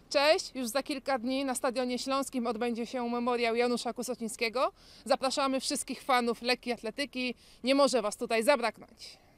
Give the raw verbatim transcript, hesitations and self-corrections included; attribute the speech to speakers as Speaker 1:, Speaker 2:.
Speaker 1: Cześć! Już za kilka dni na Stadionie Śląskim odbędzie się memoriał Janusza Kusocińskiego. Zapraszamy wszystkich fanów lekkiej atletyki. Nie może Was tutaj zabraknąć.